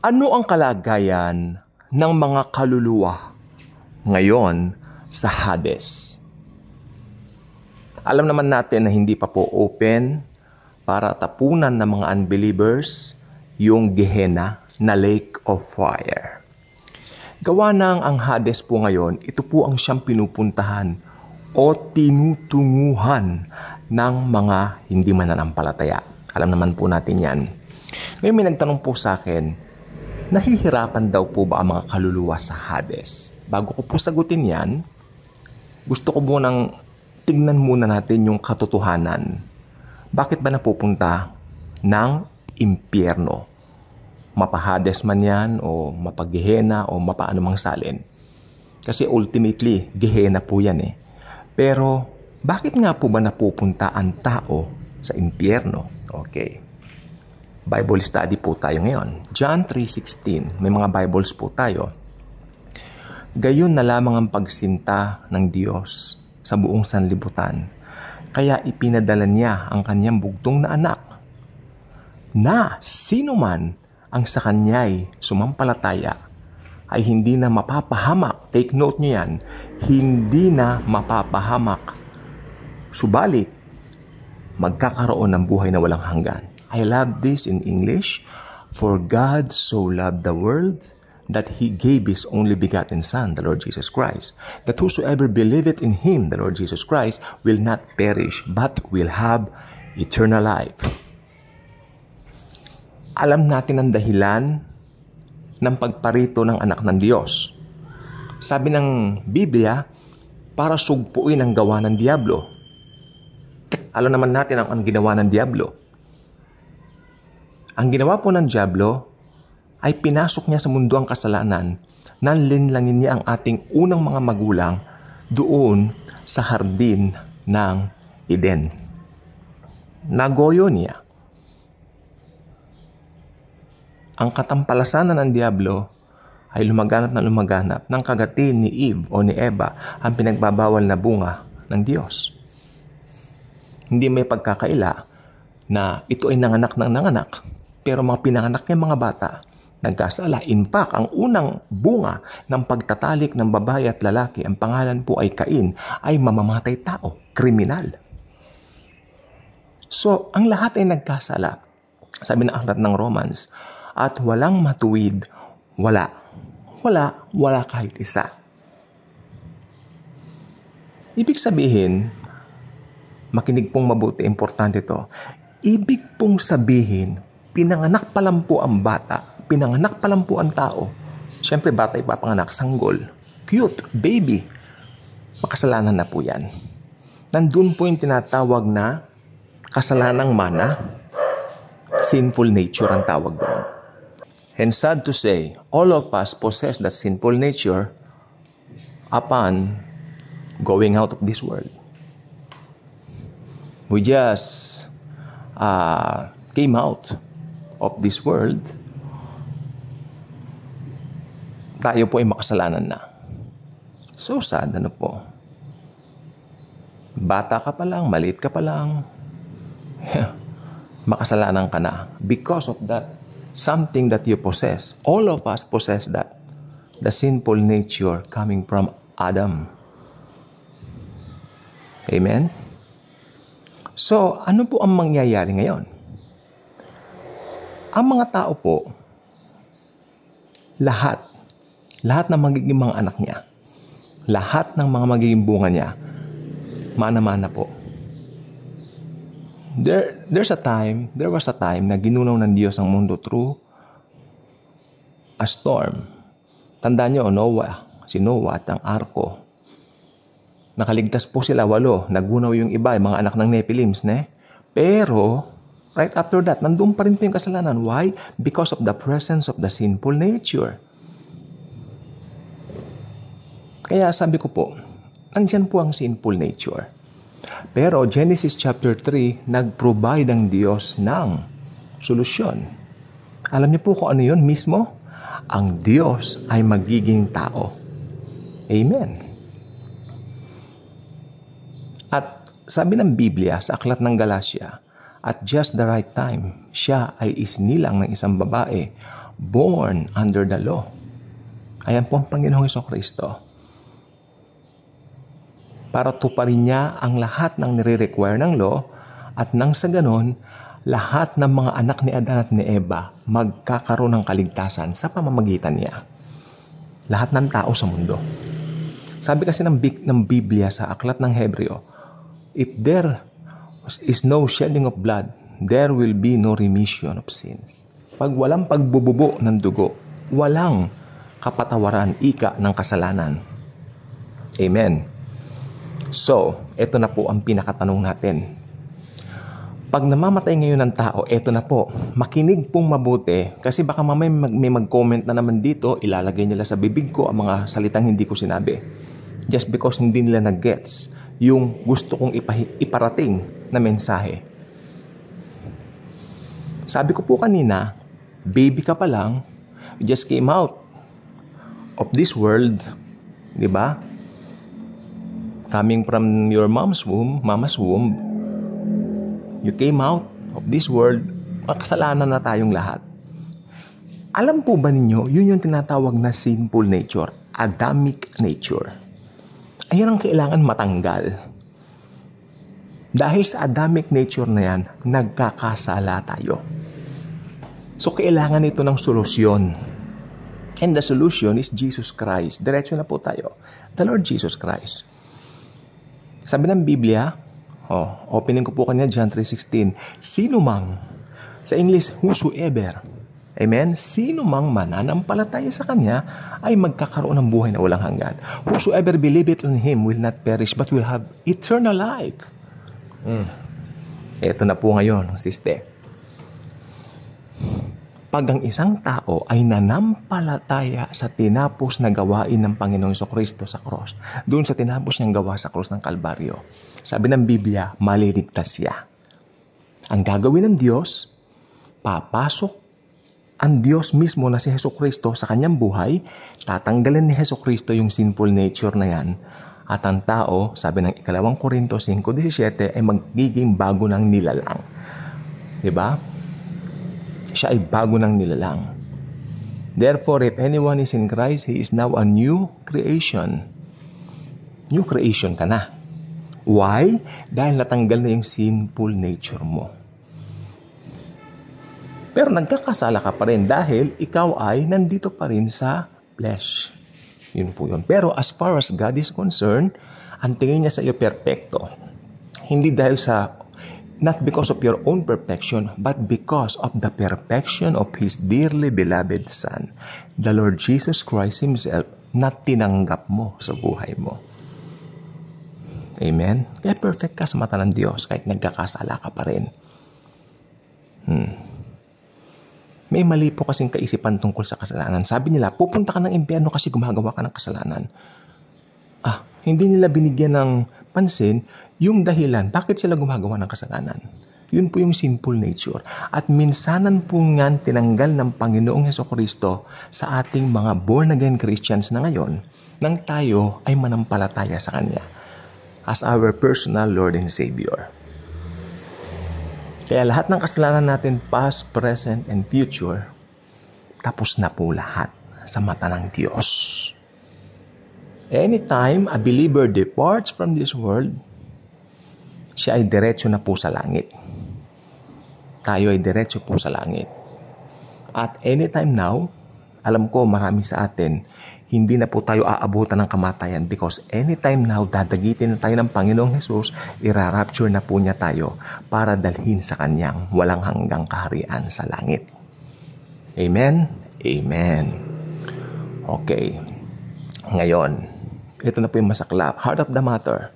Ano ang kalagayan ng mga kaluluwa ngayon sa Hades? Alam naman natin na hindi pa po open para tapunan ng mga unbelievers yung Gehenna na lake of fire. Gawa ng ang Hades po ngayon, ito po ang siyang pinupuntahan o tinutunguhan ng mga hindi mananampalataya. Alam naman po natin yan. Ngayon may nagtanong po sa akin, nahihirapan daw po ba ang mga kaluluwa sa Hades? Bago ko po sagutin yan, gusto ko munang tingnan muna natin yung katotohanan. Bakit ba napupunta ng impyerno? Mapa-Hades man yan, o mapa-Gehenna, o mapa-anumang salin. Kasi ultimately, Gehenna po yan eh. Pero, bakit nga po ba napupunta ang tao sa impyerno? Okay. Bible study po tayo ngayon. John 3:16. May mga Bibles po tayo. Gayon na lamang ang pagsinta ng Diyos sa buong sanlibutan. Kaya ipinadala niya ang kanyang bugtong na anak na sino man ang sa kanya'y sumampalataya ay hindi na mapapahamak. Take note niyo yan. Hindi na mapapahamak. Subalit, magkakaroon ng buhay na walang hanggan. I love this in English. For God so loved the world that He gave His only begotten Son, the Lord Jesus Christ, that whosoever believeth in Him, the Lord Jesus Christ, will not perish, but will have eternal life. Alam natin ang dahilan ng pagparito ng anak ng Diyos. Sabi ng Biblia, para sugpuin ang gawa ng Diablo. Alam naman natin ang ginawa ng Diablo. Ang ginawa po ng Diablo ay pinasok niya sa mundo ang kasalanan, nanlinlangin niya ang ating unang mga magulang doon sa hardin ng Eden. Nagoyo niya. Ang katampalasanan ng Diablo ay lumaganap na lumaganap ng kagatin ni Eve o ni Eva ang pinagbabawal na bunga ng Diyos. Hindi may pagkakaila na ito ay nanganak ng nanganak, pero mga pinanganak niya mga bata, nagkasala. In fact, ang unang bunga ng pagtatalik ng babae at lalaki, ang pangalan po ay Cain, ay mamamatay tao, kriminal. So, ang lahat ay nagkasala. Sabi ng aklat ng Romans, at walang matuwid, wala kahit isa. Ibig sabihin, makinig pong mabuti, importante ito. Ibig pong sabihin, pinanganak pa lang po ang bata, pinanganak pa lang po ang tao. Siyempre, bata ipapanganak, sanggol, cute, baby. Makasalanan na po yan. Nandun po yung tinatawag na kasalanang mana, sinful nature ang tawag doon. And sad to say, all of us possess that sinful nature upon going out of this world. We just came out of this world. Tayo po ay makasalanan na. So sad, ano po? Bata ka pa lang, maliit ka pa lang, makasalanan ka na. Because of that, something that you possess. All of us possess that. The sinful nature coming from Adam. Amen? So, ano po ang mangyayari ngayon? Ang mga tao po, lahat ng magiging mga anak niya, lahat ng mga magiging bunga niya, mana-mana po. There was a time na ginunaw ng Diyos ang mundo through a storm. Tandaan niyo, si Noah at ang arko. Nakaligtas po sila 8. Nagunaw yung iba, yung mga anak ng Nephilims, ne? Pero, right after that, nandun pa rin po yung kasalanan. Why? Because of the presence of the sinful nature. Kaya sabi ko po, nandiyan po ang sinful nature. Pero Genesis chapter 3, nag-provide ang Diyos ng solusyon. Alam niyo po kung ano yun mismo? Ang Diyos ay magiging tao. Amen. At sabi ng Biblia sa aklat ng Galatia, at just the right time, siya ay isinilang ng isang babae born under the law. Ayan po ang Panginoong Hesukristo. Para tuparin niya ang lahat ng nire-require ng law at nang sa ganon, lahat ng mga anak ni Adan at ni Eva magkakaroon ng kaligtasan sa pamamagitan niya. Lahat ng tao sa mundo. Sabi kasi ng Biblia sa Aklat ng Hebreo, if there is no shedding of blood, there will be no remission of sins. Pag walang pagbububo ng dugo, walang kapatawaran, ika ng kasalanan. Amen. So, ito na po ang pinakatanong natin. Pag namamatay ngayon ng tao, ito na po, makinig pong mabuti kasi baka mamay may mag-comment na naman dito, ilalagay nila sa bibig ko ang mga salitang hindi ko sinabi. Just because hindi nila na-gets yung gusto kong iparating na mensahe. Sabi ko po kanina, baby ka pa lang, just came out of this world, di ba? Coming from your mama's womb, you came out of this world, makasalanan na tayong lahat. Alam po ba ninyo, yun yung tinatawag na sinful nature, Adamic nature. Ayan ang kailangan matanggal. Dahil sa Adamic nature na yan, nagkakasala tayo. So kailangan ito ng solusyon. And the solution is Jesus Christ. Diretso na po tayo. The Lord Jesus Christ. Sabi ng Biblia, opening ko po kanina, John 3:16, sino mang, sa English, whosoever, amen, sino mang mananampalataya sa Kanya ay magkakaroon ng buhay na walang hanggan. Whosoever believeth on Him will not perish but will have eternal life. Ito na po ngayon, siste. Pag ang isang tao ay nanampalataya sa tinapos na gawain ng Panginoong Hesukristo sa cross, doon sa tinapos niyang gawa sa cross ng Kalbaryo, sabi ng Biblia, maliligtas siya. Ang gagawin ng Diyos, papasok ang Diyos mismo na si Hesukristo sa kanyang buhay, tatanggalin ni Hesukristo yung sinful nature na yan, at ang tao, sabi ng 2 Korintos 5:17, ay magiging bago ng nilalang. Diba? Siya ay bago ng nilalang. Therefore, if anyone is in Christ, he is now a new creation. New creation ka na. Why? Dahil natanggal na yung sinful nature mo. Pero nagkakasala ka pa rin dahil ikaw ay nandito pa rin sa flesh. Yun po yun. Pero as far as God is concerned, ang tingin niya sa iyo perfecto. Hindi dahil sa not because of your own perfection, but because of the perfection of His dearly beloved Son, the Lord Jesus Christ Himself, na tinanggap mo sa buhay mo. Amen? Kaya perfect ka sa mata ng Diyos kahit nagkakasala ka pa rin. May mali po kasing kaisipan tungkol sa kasalanan. Sabi nila, pupunta ka ng impyerno kasi gumagawa ka ng kasalanan. Hindi nila binigyan ng pansin yung dahilan bakit sila gumagawa ng kasalanan. Yun po yung sinful nature. At minsanan po nga tinanggal ng Panginoong Hesukristo sa ating mga born-again Christians na ngayon nang tayo ay manampalataya sa Kanya as our personal Lord and Savior. Kaya lahat ng kasalanan natin, past, present, and future, tapos na po lahat sa mata ng Diyos. Anytime a believer departs from this world, siya ay diretso na po sa langit. Tayo ay diretso po sa langit. At anytime now, alam ko marami sa atin, hindi na po tayo aabutan ng kamatayan because anytime now, dadagitin na tayo ng Panginoong Jesus, irarapture na po niya tayo para dalhin sa Kanyang walang hanggang kaharian sa langit. Amen? Amen. Okay. Ngayon, ito na po yung masaklap. Heart of the matter.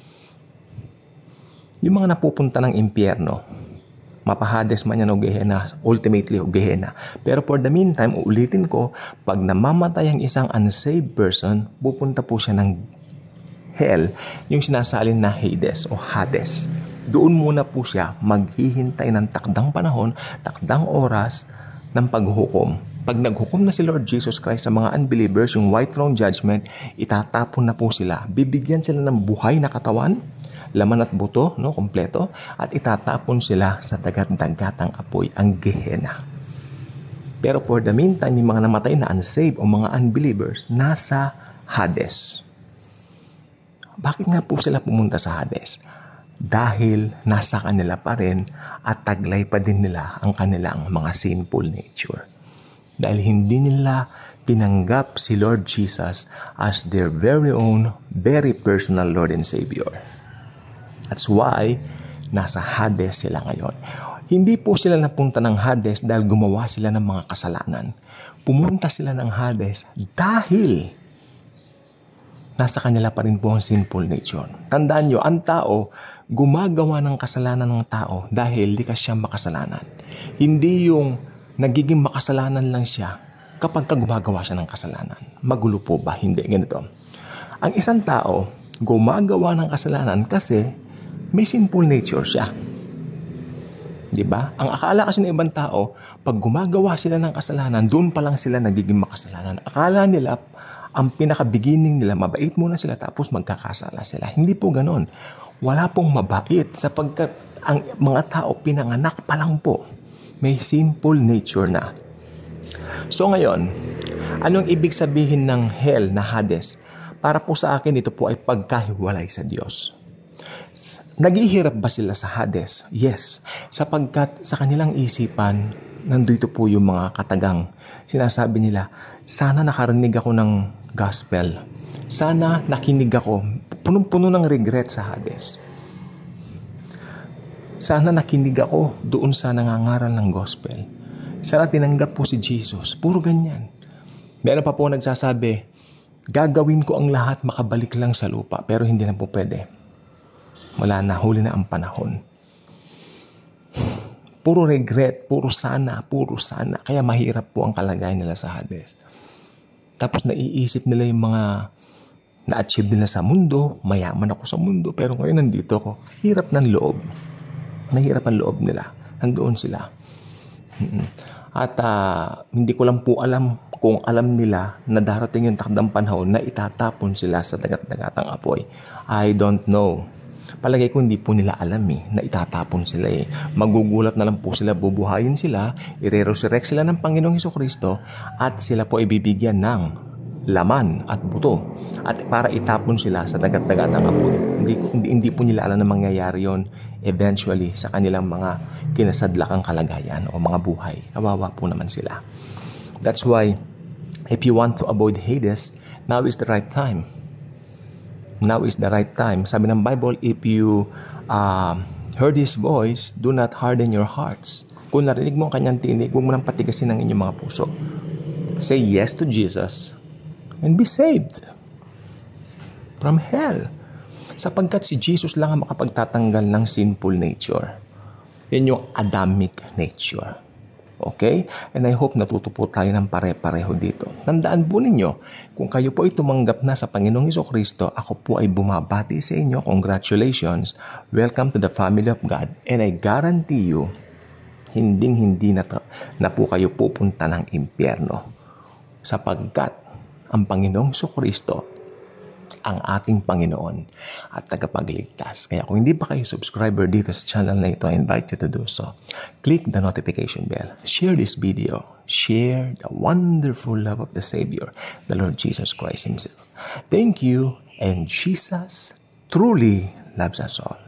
Yung mga napupunta ng impyerno, mapahades man yan o Gehenna, ultimately o Gehenna. Pero for the meantime, uulitin ko, pag namamatay ang isang unsaved person, pupunta po siya ng hell, yung sinasalin na Hades o Hades. Doon muna po siya maghihintay ng takdang panahon, takdang oras ng paghuhukom. Pag naghukom na si Lord Jesus Christ sa mga unbelievers, yung white throne judgment, itatapon na po sila. Bibigyan sila ng buhay na katawan, laman at buto, kompleto, at itatapon sila sa dagat-dagatang apoy, ang Gehenna. Pero for the meantime, yung mga namatay na unsaved o mga unbelievers, nasa Hades. Bakit nga po sila pumunta sa Hades? Dahil nasa kanila pa rin at taglay pa din nila ang kanilang mga sinful nature. Dahil hindi nila tinanggap si Lord Jesus as their very own, very personal Lord and Savior. That's why nasa Hades sila ngayon. Hindi po sila napunta ng Hades dahil gumawa sila ng mga kasalanan. Pumunta sila ng Hades dahil nasa kanila pa rin po ang sinful nature. Tandaan nyo, ang tao, gumagawa ng kasalanan ng tao dahil likas siyang makasalanan. Hindi yung nagiging makasalanan lang siya kapag gumagawa siya ng kasalanan. Magulo po ba? Hindi. Ganito. Ang isang tao, gumagawa ng kasalanan kasi may sinful nature siya. Diba? Ang akala kasi ng ibang tao, pag gumagawa sila ng kasalanan, doon pa lang sila nagiging makasalanan. Akala nila, ang pinaka-beginning nila, mabait muna sila tapos magkakasala sila. Hindi po ganon. Wala pong mabait sapagkat ang mga tao pinanganak pa lang po. May sinful nature na. So ngayon, anong ibig sabihin ng hell na Hades? Para po sa akin, ito po ay pagkahiwalay sa Diyos. Naghihirap ba sila sa Hades? Yes. Sapagkat sa kanilang isipan, nandito po yung mga katagang. Sinasabi nila, sana nakarinig ako ng gospel. Sana nakinig ako. Punong-puno ng regret sa Hades. Sana nakinig ako doon sa nangangaral ng gospel. Sana tinanggap po si Jesus. Puro ganyan. Meron pa po nagsasabi, gagawin ko ang lahat makabalik lang sa lupa. Pero hindi na po pwede. Wala na, huli na ang panahon. Puro regret, puro sana. Kaya mahirap po ang kalagayan nila sa Hades. Tapos naiisip nila yung mga na-achieve nila sa mundo. Mayaman ako sa mundo, pero ngayon nandito ako. Hirap ng loob. Nahirap ang loob nila. Nandoon sila. At hindi ko lang po alam kung alam nila na darating yung takdang panahon na itatapon sila sa dagat-dagatang apoy. I don't know. Palagay ko hindi po nila alam na itatapon sila Magugulat na lang po sila, bubuhayin sila, ire-resurrect sila ng Panginoong Hesukristo at sila po ibibigyan ng laman at buto at para itapon sila sa dagat-dagatang apoy. Hindi po nila alam na mangyayari yon eventually sa kanilang mga kinasadlakang kalagayan o mga buhay. Kawawa po naman sila. That's why if you want to avoid Hades, now is the right time. Now is the right time. Sabi ng Bible, if you heard His voice, do not harden your hearts. Kung narinig mo ang kanyang tinig, huwag mo nang patigasin ang inyong mga puso. Say yes to Jesus and be saved from hell. Sapagkat si Jesus lang ang makapagtatanggal ng sinful nature. Yan yung Adamic nature. Okay? And I hope natuto po tayo ng pare-pareho dito. Tandaan po ninyo, kung kayo po ay tumanggap na sa Panginoong Hesukristo, ako po ay bumabati sa inyo. Congratulations. Welcome to the family of God. And I guarantee you, hinding-hindi na po kayo pupunta ng impyerno. Sapagkat ang Panginoong Hesukristo ang ating Panginoon at tagapagligtas. Kaya kung hindi pa kayo subscriber dito sa channel na ito, I invite you to do so. Click the notification bell. Share this video. Share the wonderful love of the Savior, the Lord Jesus Christ Himself. Thank you, and Jesus truly loves us all.